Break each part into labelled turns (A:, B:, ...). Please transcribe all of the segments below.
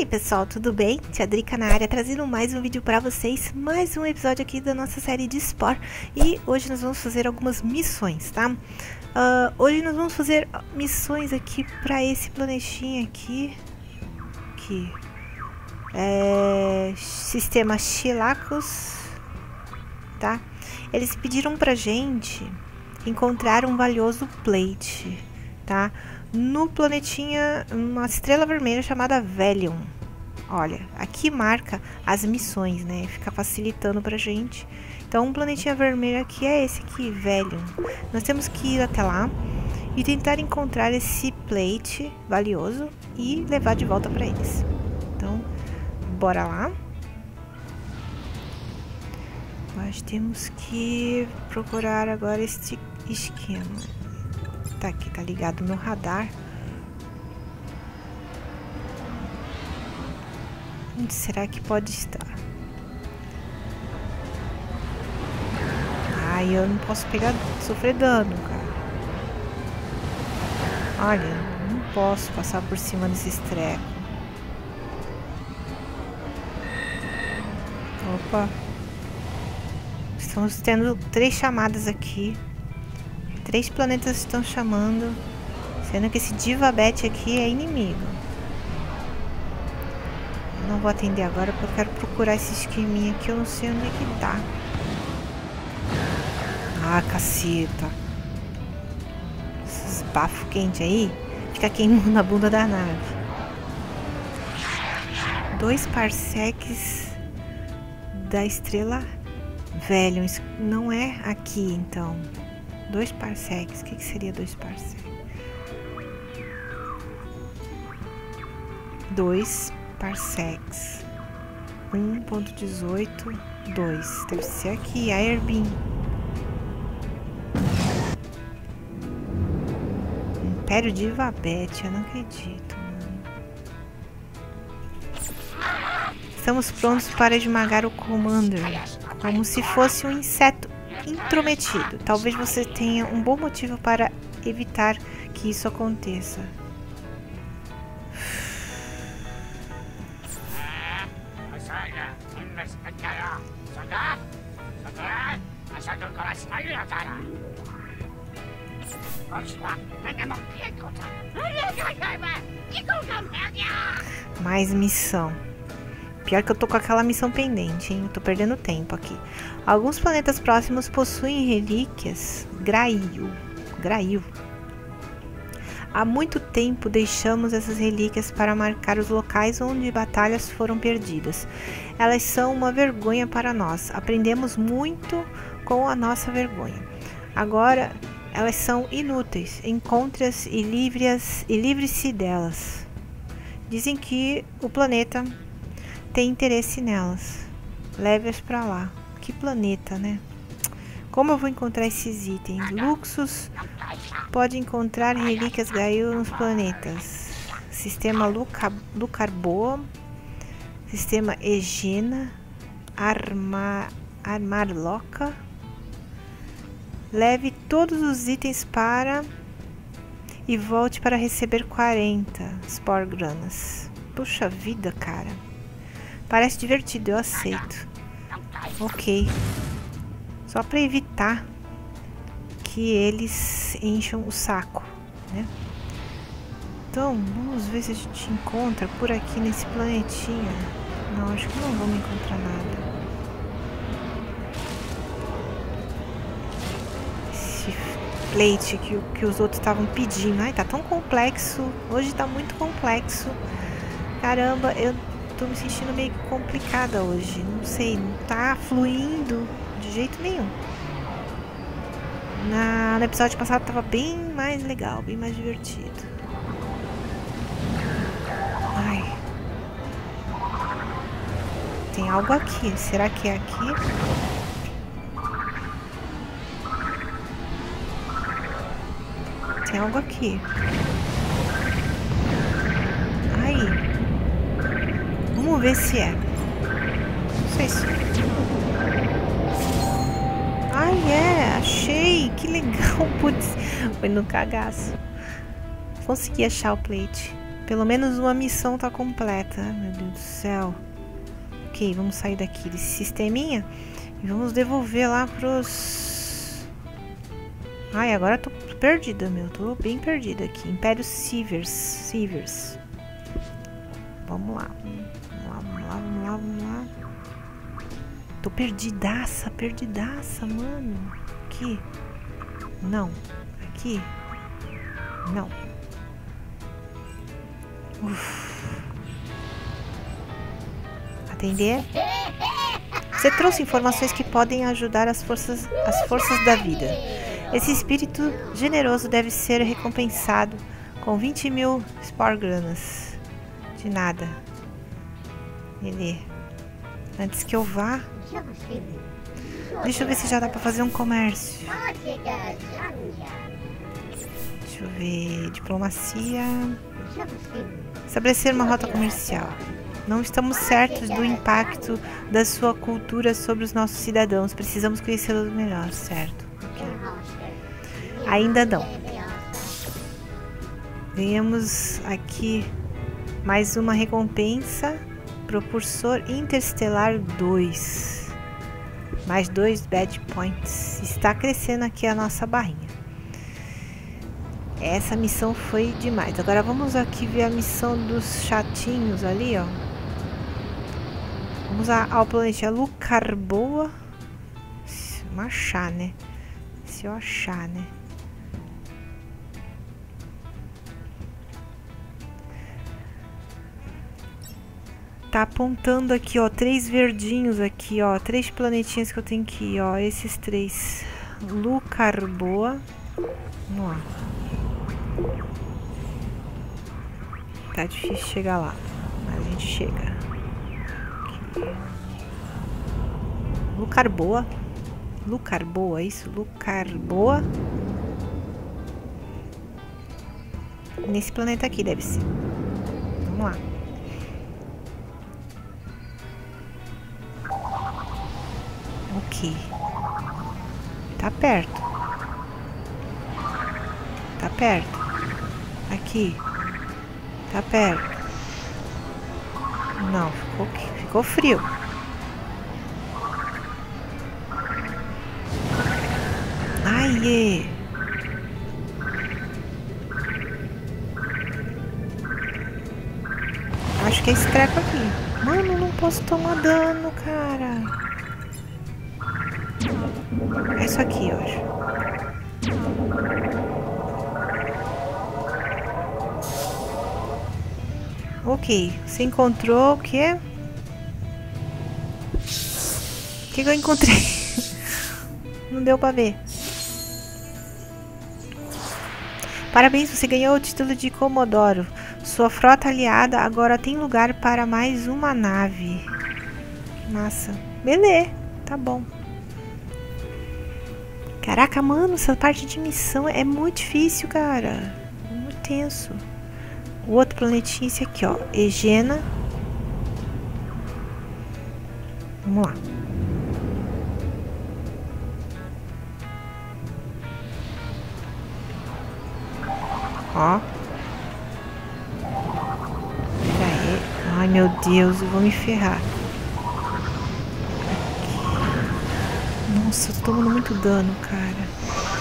A: pessoal, tudo bem? Tia Drica na área, trazendo mais um vídeo pra vocês, mais um episódio aqui da nossa série de Spore. E hoje nós vamos fazer algumas missões, tá? Hoje nós vamos fazer missões aqui pra esse planetinha aqui, que é sistema Chilacos, tá? Eles pediram pra gente encontrar um valioso plate, tá? No planetinha, uma estrela vermelha chamada Velion. Olha, aqui marca as missões, né? Fica facilitando pra gente. Então, um planetinha vermelho aqui é esse aqui, Velion. Nós temos que ir até lá e tentar encontrar esse plate valioso e levar de volta pra eles. Então, bora lá. Nós temos que procurar agora este esquema. Tá aqui, tá ligado no radar. Onde será que pode estar? Ai, eu não posso sofrer dano, cara. Olha, não posso passar por cima desses trecos. Opa. Estamos tendo 3 chamadas aqui. 3 planetas estão chamando, sendo que esse Divabet aqui é inimigo. Eu não vou atender agora porque eu quero procurar esse esqueminha aqui, eu não sei onde é que tá. Ah, caceta. Esses bafos quentes aí, fica queimando a bunda da nave. 2 parsecs da estrela Velion, não é aqui então. 2 parsecs, o que seria 2 parsecs? 2 parsecs 1.18 2, deve ser aqui, Airbin. Império de Ivabet, eu não acredito, mano. Estamos prontos para esmagar o Commander, como se fosse um inseto intrometido. Talvez você tenha um bom motivo para evitar que isso aconteça. Mais missão. Pior que eu tô com aquela missão pendente, hein? Eu tô perdendo tempo aqui. Alguns planetas próximos possuem relíquias Grail. Há muito tempo deixamos essas relíquias para marcar os locais onde batalhas foram perdidas. Elas são uma vergonha para nós. Aprendemos muito com a nossa vergonha. Agora, elas são inúteis. Encontre-as e livre-se delas. Dizem que o planeta tem interesse nelas. Leve-as pra lá. Que planeta, né? Como eu vou encontrar esses itens? Luxus pode encontrar relíquias Grail nos planetas. Sistema Lucarboa. Sistema Egena. Armarloca. Leve todos os itens para e volte para receber 40 Spore Granas. Puxa vida, cara. Parece divertido, eu aceito. Ok. Só para evitar que eles encham o saco, né? Então, vamos ver se a gente encontra por aqui nesse planetinha. Não, acho que não vamos encontrar nada. Esse plate que os outros estavam pedindo. Ai, tá tão complexo. Hoje tá muito complexo. Caramba, eu tô me sentindo meio complicada hoje. Não sei, não tá fluindo de jeito nenhum. No episódio passado tava bem mais legal, bem mais divertido. Ai. Tem algo aqui. Será que é aqui? Tem algo aqui. Ai. Vamos ver se é. Não sei se... Ai, é. Achei. Que legal. Putz. Foi no cagaço. Consegui achar o plate. Pelo menos uma missão tá completa. Meu Deus do céu. Ok, vamos sair daqui desse sisteminha. E vamos devolver lá pros... Ai, agora eu tô perdida, meu. Tô bem perdida aqui. Império Sievers. Vamos lá. Vamos lá. Tô perdidaça, mano. Aqui. Não. Aqui. Não. Atender. Você trouxe informações que podem ajudar as forças da vida. Esse espírito generoso deve ser recompensado com 20.000 Sporgranas. De nada. Ele. Antes que eu vá. Deixa eu ver se já dá pra fazer um comércio. Deixa eu ver. Diplomacia. Estabelecer uma rota comercial. Não estamos certos do impacto da sua cultura sobre os nossos cidadãos. Precisamos conhecê-los melhor, certo? Okay. Ainda não. Ganhamos aqui mais uma recompensa. Propulsor Interestelar 2. Mais 2 Bad Points. Está crescendo aqui a nossa barrinha. Essa missão foi demais. Agora vamos aqui ver a missão dos chatinhos ali, ó. Vamos ao planeta Lucarboa. Se eu achar, né? Tá apontando aqui, ó, 3 verdinhos aqui, ó. 3 planetinhas que eu tenho que ir, ó. Esses 3. Lucarboa. Vamos lá. Tá difícil chegar lá. Mas a gente chega. Lucarboa. Isso? Lucarboa. Nesse planeta aqui deve ser. Vamos lá. Ok. Tá perto. Aqui. Tá perto. Não, ficou frio. Ai, acho que é esse treco aqui. Mano, não posso tomar dano, cara. É isso aqui, eu acho. Ok, você encontrou o quê? O que eu encontrei? Não deu pra ver. Parabéns, você ganhou o título de Comodoro. Sua frota aliada agora tem lugar para mais uma nave. Massa. Beleza, tá bom. Caraca, mano, essa parte de missão é muito difícil, cara. Muito tenso. O outro planetinha, esse aqui, ó. Egena. Vamos lá. Ó. Pera aí. Ai, meu Deus, eu vou me ferrar. Aqui. Nossa, eu tô tomando muito dano, cara.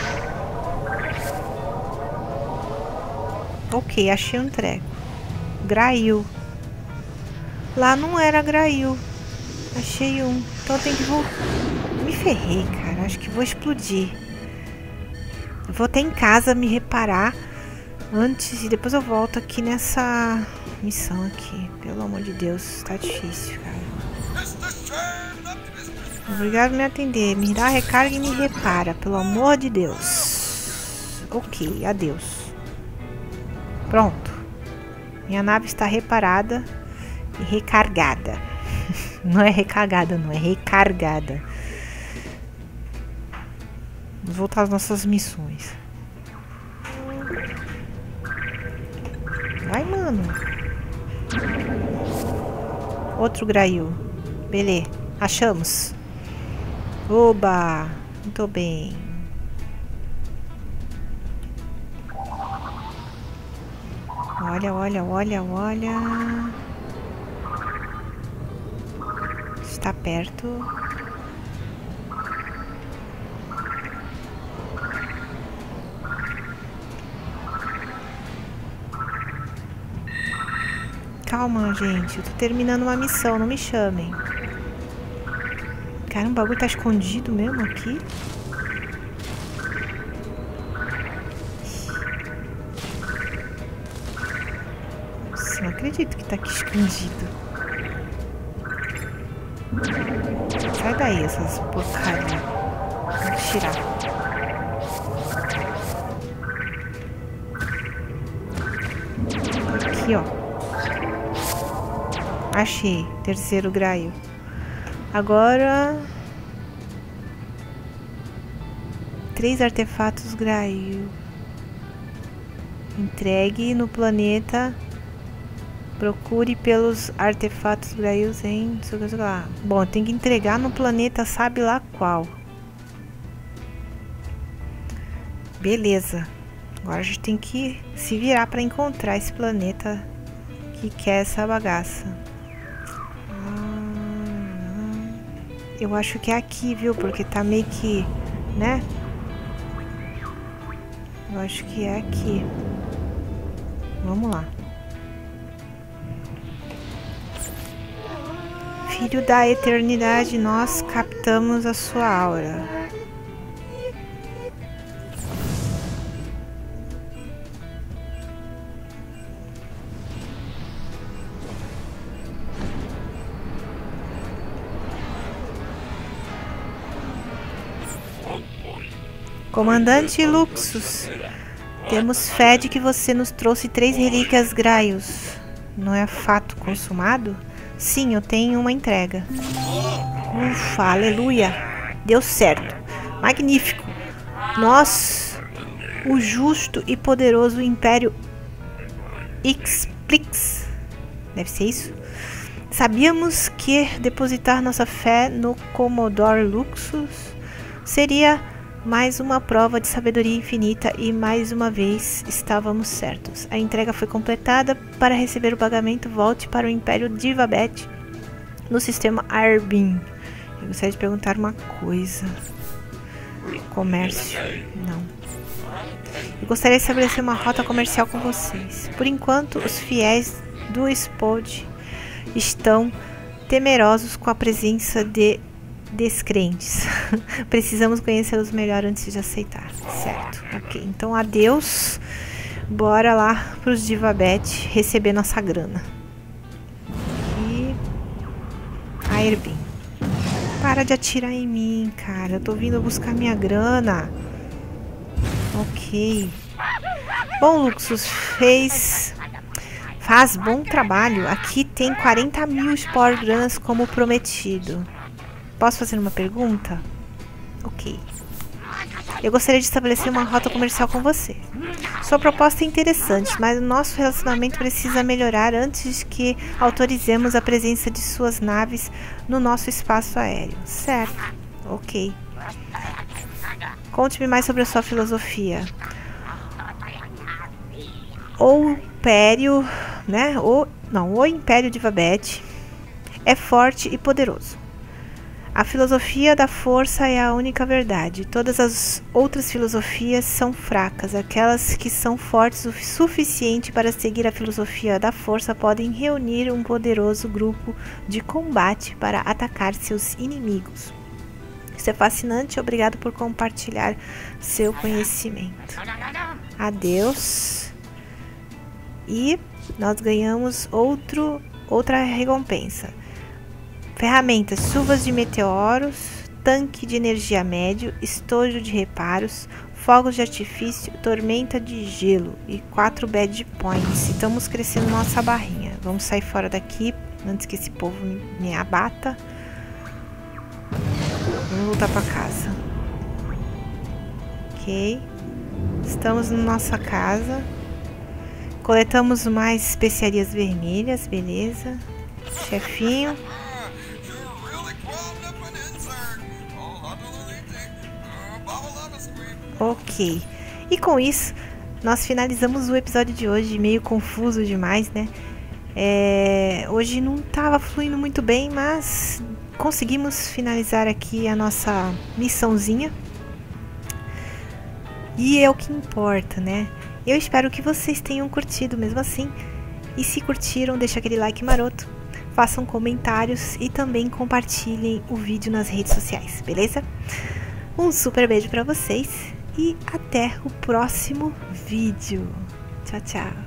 A: Ok, achei um treco. Grail. Lá não era Grail. Achei um. Então eu tenho que voltar. Me ferrei, cara. Acho que vou explodir. Eu vou até em casa me reparar antes e depois eu volto aqui nessa missão aqui. Pelo amor de Deus, tá difícil, cara. Obrigado por me atender. Me dá recarga e me repara, pelo amor de Deus. Ok, adeus. Pronto. Minha nave está reparada e recargada. Não é recargada, não. É recargada. Vamos voltar às nossas missões. Vai, mano. Outro Grail. Beleza. Achamos. Oba. Muito bem. Olha, olha, olha, olha. Está perto. Calma, gente. Eu tô terminando uma missão. Não me chamem. Caramba, o bagulho tá escondido mesmo aqui. Nossa, não acredito que tá aqui escondido. Sai daí, essas porcarias. Vou tirar. Aqui, ó. Achei. Terceiro graio. Agora... 3 artefatos graio. Entregue no planeta. Procure pelos artefatos graios em... Bom, tem que entregar no planeta, sabe lá qual. Beleza. Agora a gente tem que se virar para encontrar esse planeta que quer essa bagaça. Eu acho que é aqui, viu? Porque tá meio que... né? Eu acho que é aqui. Vamos lá. Filho da eternidade, nós captamos a sua aura. Comandante Luxus, temos fé de que você nos trouxe 3 relíquias graios. Não é fato consumado? Sim, eu tenho uma entrega. Ufa, aleluia. Deu certo. Magnífico. Nós, o justo e poderoso Império Ixplix, deve ser isso? Sabíamos que depositar nossa fé no Commodore Luxus seria mais uma prova de sabedoria infinita e mais uma vez estávamos certos. A entrega foi completada. Para receber o pagamento, volte para o Império Divabet no sistema Arbin. Eu gostaria de perguntar uma coisa. Comércio. Não. Eu gostaria de estabelecer uma rota comercial com vocês. Por enquanto, os fiéis do Spod estão temerosos com a presença de descrentes. Precisamos conhecê-los melhor antes de aceitar. Certo. Ok. Então, adeus. Bora lá pros Divabet receber nossa grana. E... Airbin. Para de atirar em mim, cara. Eu tô vindo buscar minha grana. Ok. Bom, Luxus faz bom trabalho. Aqui tem 40.000 Spore Grãs como prometido. Posso fazer uma pergunta? Ok. Eu gostaria de estabelecer uma rota comercial com você. Sua proposta é interessante, mas o nosso relacionamento precisa melhorar antes que autorizemos a presença de suas naves no nosso espaço aéreo. Certo. Ok. Conte-me mais sobre a sua filosofia. O Império, né? O Império Divabet é forte e poderoso. A filosofia da força é a única verdade. Todas as outras filosofias são fracas. Aquelas que são fortes o suficiente para seguir a filosofia da força podem reunir um poderoso grupo de combate para atacar seus inimigos. Isso é fascinante. Obrigado por compartilhar seu conhecimento. Adeus. E nós ganhamos outra recompensa. Ferramentas, chuvas de meteoros, tanque de energia médio, estojo de reparos, fogos de artifício, tormenta de gelo e 4 bad points. Estamos crescendo nossa barrinha. Vamos sair fora daqui antes que esse povo me abata. Vamos voltar para casa. Ok. Estamos na nossa casa. Coletamos mais especiarias vermelhas, beleza. Chefinho. Ok. E com isso, nós finalizamos o episódio de hoje, meio confuso demais, né? Hoje não estava fluindo muito bem, mas conseguimos finalizar aqui a nossa missãozinha. E é o que importa, né? Eu espero que vocês tenham curtido mesmo assim. E se curtiram, deixa aquele like maroto, façam comentários e também compartilhem o vídeo nas redes sociais, beleza? Um super beijo pra vocês e até o próximo vídeo. Tchau, tchau!